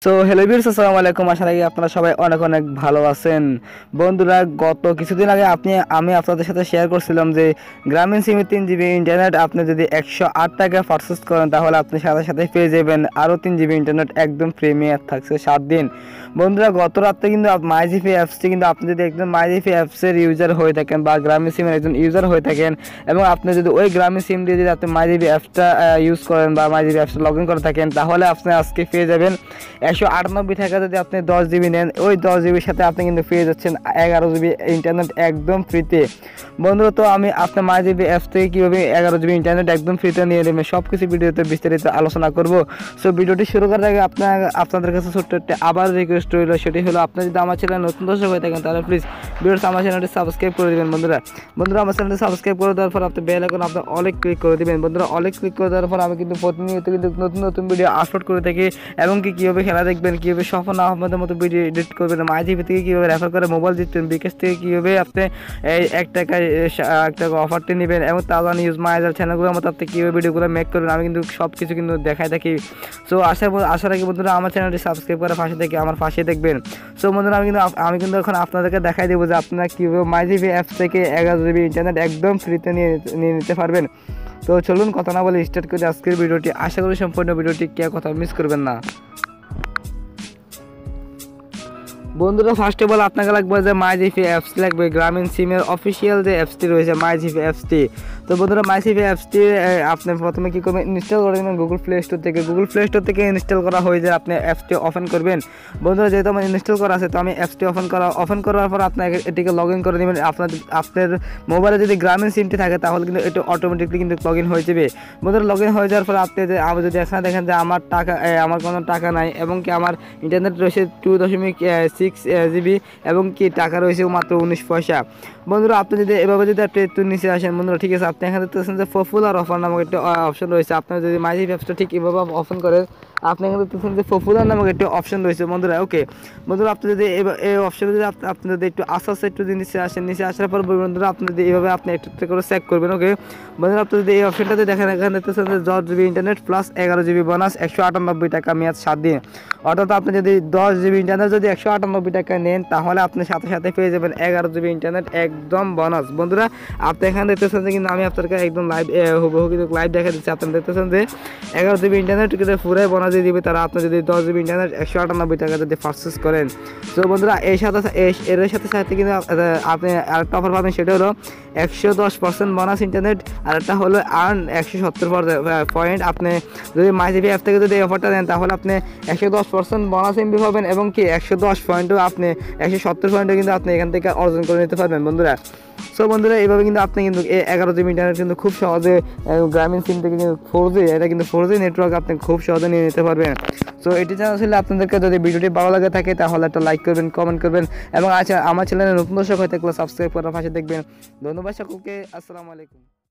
So hello viewers, আসসালামু আলাইকুম। আশা রাখি আপনারা সবাই অনেক অনেক ভালো আছেন। বন্ধুরা, গত কিছুদিন আগে আমি আপনাদের সাথে শেয়ার করছিলাম যে গ্রামীণ সিমে 3 জিবি ইন্টারনেট আপনি যদি 108 টাকা পারচেস করেন তাহলে আপনি সাথে সাথে পেয়ে যাবেন আরও 3 জিবি ইন্টারনেট একদম প্রিমিয়ার থাকছে 7 দিন। বন্ধুরা, গত রাতে কিন্তু মাইজিপি অ্যাপসটি কিন্তু আপনি যদি একজন মাইজিপি অ্যাপসের ইউজার হয়ে থাকেন বা গ্রামীণ সিমের একজন ইউজার হয়ে থাকেন এবং আপনি যদি ওই গ্রামীণ সিম দিয়ে যদি আপনি মাইজিপি অ্যাপসটা ইউজ করেন বা মাইজিপি অ্যাপসটা লগ ইন করে থাকেন তাহলে আপনি আজকে পেয়ে যাবেন 198 টাকা। যদি আপনি 10 জিবি নেন, ওই 10 জিবির সাথে আপনি কিন্তু পেয়ে যাচ্ছেন 11 জিবি ইন্টারনেট একদম ফ্রিতে। বন্ধুরা, তো আমি আপনার মাইজিপি অ্যাপস থেকে কীভাবে 11 জিবি ইন্টারনেট একদম ফ্রিতে নিয়ে নেবেন সব কিছু ভিডিওতে বিস্তারিত আলোচনা করব। সো ভিডিওটি শুরু করার আগে আপনাদের কাছে ছোট্ট একটা আবার রিকোয়েস্ট রইল, সেটি হলো আপনার যদি আমার চ্যানেল নতুন দর্শক হয়ে থাকেন তাহলে প্লিজ ভিডিওটা আমার চ্যানেলটি সাবস্ক্রাইব করে দেবেন। বন্ধুরা আমার চ্যানেলটি সাবস্ক্রাইব করে দেওয়ার পর আপনি বেল আইকন আপনি অলে ক্লিক করে দেবেন। বন্ধুরা, অলে ক্লিক করে দেওয়ার পর আমি কিন্তু প্রতিনিয়ত কিন্তু নতুন নতুন ভিডিও আপলোড করে থাকি এবং কীভাবে খেলা দেখবেন, কীভাবে সফল আহমেদের মতো ভিডিও এডিট করবেন, মাইজিপি থেকে কীভাবে রেফার করে মোবাইল জিতবেন, বিকাশ থেকে কীভাবে আপনি এই 1 টাকা অফারটি নেবেন এবং তাজা নিউজ মাইজার চ্যানেলগুলোর মতো আপনি কীভাবে ভিডিওগুলো মেক করবেন আমি কিন্তু সব কিছু কিন্তু দেখাই থাকি। সো আশা রাখি বন্ধুরা আমার চ্যানেলটি সাবস্ক্রাইব করে আমার পাশে দেখবেন। সো বন্ধুরা, আমি কিন্তু এখন আপনাদেরকে দেখাই দেবো যে আপনারা কীভাবে মাইজিপি অ্যাপস থেকে 11 জিবি ইন্টারনেট একদম ফ্রিতে নিয়ে নিতে পারবেন। তো চলুন কথা না বলে স্টার্ট করে আজকের ভিডিওটি। আশা করি সম্পূর্ণ ভিডিওটি কে কথা মিস করবেন না। বন্ধুরা, ফার্স্ট অফ অল আপনাকে লাগবে যে মাইজিপি অ্যাপস লাগবে, গ্রামীণ সিমের অফিসিয়াল যে অ্যাপসটি রয়েছে মাইজিপি অ্যাপসটি। তো বন্ধুরা, মাইজিপি অ্যাপসটি আপনি প্রথমে কী করবেন, ইনস্টল করে নেবেন গুগল প্লে স্টোর থেকে ইনস্টল করা হয়ে যায় আপনি অ্যাপসটি ওপেন করবেন। বন্ধুরা, যেহেতু আমার ইনস্টল করা আছে তো আমি অ্যাপসটি ওপেন করার পর আপনাকে এটিকে লগ ইন করে নেবেন। আপনার মোবাইলে যদি গ্রামীণ সিমটি থাকে তাহলে কিন্তু এটি অটোমেটিকলি কিন্তু লগ ইন হয়ে যাবে। বন্ধুরা, লগ ইন হয়ে যাওয়ার পর আপনি যদি এখানে দেখেন যে আমার কোনো টাকা নাই এবং কি আমার ইন্টারনেট রয়েছে 2.6 জিবি এবং কি টাকা রয়েছে মাত্র 19 পয়সা। বন্ধুরা, আপনি যদি এভাবে যদি একটু নিচে আসেন বন্ধুরা, ঠিক আছে, আপনি এখানে দেখতেছেন যে পপুলার অফার নামক একটা অপশন রয়েছে। আপনার যদি মাইজিপি অ্যাপসটা ঠিক এভাবে ওপেন করেন আপনি এখানে দেখতেছেন যে পপুলার নামক একটা অপশন রয়েছে। বন্ধুরা, ওকে বন্ধুরা, আপনি যদি এই অপশনে যদি আপনি যদি একটু আস্তে একটু নিচে আসার পর বন্ধুরা আপনি যদি এইভাবে আপনি একটু করে চেক করবেন। ওকে বন্ধুরা, আপনি যদি এই অপশনটাতে দেখেন এখানে দেখতেছেন যে 10 GB internet plus 11 GB bonus 198 টাকা মেয়াদ 7 দিন। অর্থাৎ আপনি যদি 10 জিবি ইন্টারনেট যদি 198 টাকা নেন তাহলে আপনি সাথে সাথে পেয়ে যাবেন 11 জিবি ইন্টারনেট একদম বোনাস। বন্ধুরা, আপনি এখানে দেখতেছেন যে কিন্তু আমি আপনাদেরকে একদম হুবহু কিন্তু লাইভ দেখা দিচ্ছি। আপনি দেখতেছেন যে 11 জিবি ইন্টারনেট কিন্তু পুরাই বোনাস দিয়ে দিবে তারা আপনি যদি 10 জিবি ইন্টারনেট 198 টাকা যদি পারচেস করেন। তো বন্ধুরা, এর সাথে সাথে কিন্তু আপনি আরেকটা অফার পাবেন, সেটা হলো 110% বোনাস ইন্টারনেট, আর একটা হলো আর্ন 170 পয়েন্ট। আপনি যদি মাইজিপি অ্যাপ থেকে যদি এই অফারটা দেন তাহলে আপনি 110% বোনাস এমবি পাবেন এবং কি 110 পয়েন্টও আপনি 170 পয়েন্টও কিন্তু আপনি এখান থেকে অর্জন করে নিতে পারবেন। বন্ধুরা, সো বন্ধুরা, এইভাবে কিন্তু আপনি কিন্তু এই 11 জিবি ইন্টারনেট কিন্তু খুব সহজে গ্রামীণ সিম থেকে কিন্তু 4G এটা কিন্তু 4G নেটওয়ার্ক আপনি খুব সহজে নিয়ে নিতে পারবেন। সো এটি জানা ছিল আপনাদেরকে যদি ভিডিওটি ভালো লাগে থাকে তাহলে একটা লাইক করবেন, কমেন্ট করবেন এবং আমার চ্যানেলে নতুন দর্শক হয়ে থাকলে সাবস্ক্রাইব করার পাশে দেখবেন। ধন্যবাদ সকলকে। আসসালামু আলাইকুম।